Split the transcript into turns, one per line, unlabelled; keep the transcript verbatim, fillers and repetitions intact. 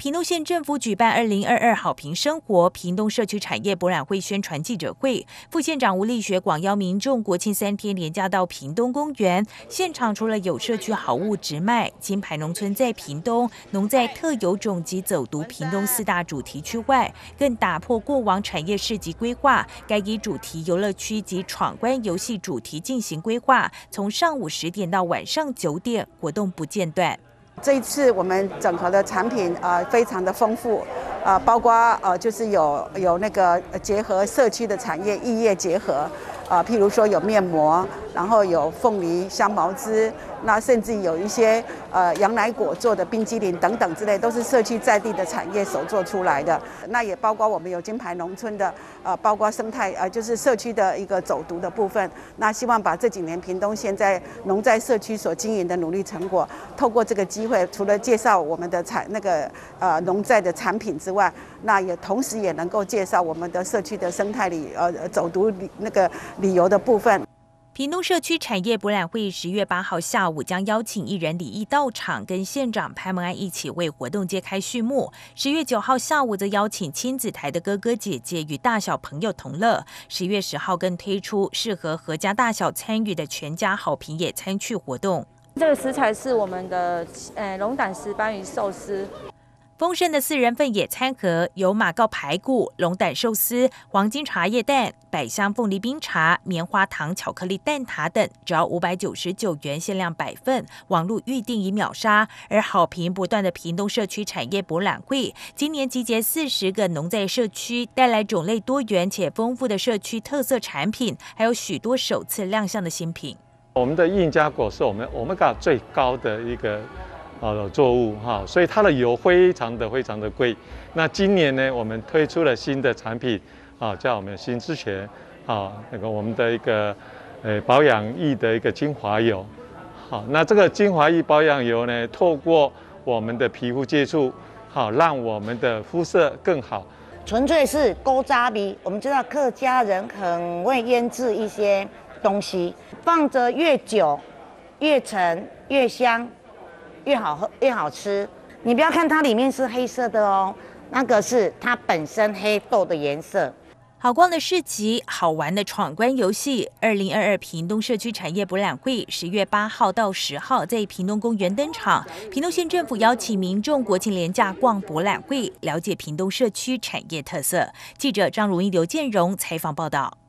屏东县政府举办二零二二好评生活屏东社区产业博览会宣传记者会，副县长吴立学广邀民众国庆三天连假到屏东公园现场，除了有社区好物直卖、金牌农村在屏东、农在特有种及走读屏东四大主题区外，更打破过往产业市集规划，改以主题游乐区及闯关游戏主题进行规划，从上午十点到晚上九点，活动不间断。
这一次我们整合的产品呃非常的丰富，呃包括呃就是有有那个结合社区的产业异业结合，呃譬如说有面膜，然后有凤梨香茅汁，那甚至有一些呃羊奶果做的冰激凌等等之类，都是社区在地的产业手做出来的。那也包括我们有金牌农村的，呃包括生态呃就是社区的一个走读的部分。那希望把这几年屏东县在农在社区所经营的努力成果，透过这个机会，除了介绍我们的产那个呃农在的产品之外，那也同时也能够介绍我们的社区的生态旅呃走读旅那个旅游的部分。
屏东社区产业博览会十月八号下午将邀请艺人李毅到场，跟县长潘孟安一起为活动揭开序幕。十月九号下午则邀请亲子台的哥哥姐姐与大小朋友同乐。十月十号更推出适合合家大小参与的全家好评野餐趣活动。
这个食材是我们的呃龙胆石斑鱼寿司。
丰盛的四人份野餐盒有马告排骨、龙胆寿司、黄金茶叶蛋、百香凤梨冰茶、棉花糖巧克力蛋挞等，只要五百九十九元，限量百份，网络预订已秒杀。而好评不断的屏东社区产业博览会，今年集结四十个农在社区，带来种类多元且丰富的社区特色产品，还有许多首次亮相的新品。
我们的印加果是我们Omega最高的一个呃作物哈，所以它的油非常的非常的贵。那今年呢，我们推出了新的产品啊，叫我们新之泉啊，那个我们的一个呃保养液的一个精华油。好，那这个精华液保养油呢，透过我们的皮肤接触，好让我们的肤色更好。
纯粹是勾扎味，我们知道客家人很会腌制一些东西，放着越久越沉越香。越好喝越好吃，你不要看它里面是黑色的哦，那个是它本身黑豆的颜色。
好逛的市集，好玩的闯关游戏。二零二二屏东社区产业博览会十月八号到十号在屏东公园登场。屏东县政府邀请民众国庆连假逛博览会，了解屏东社区产业特色。记者张如意、刘建荣采访报道。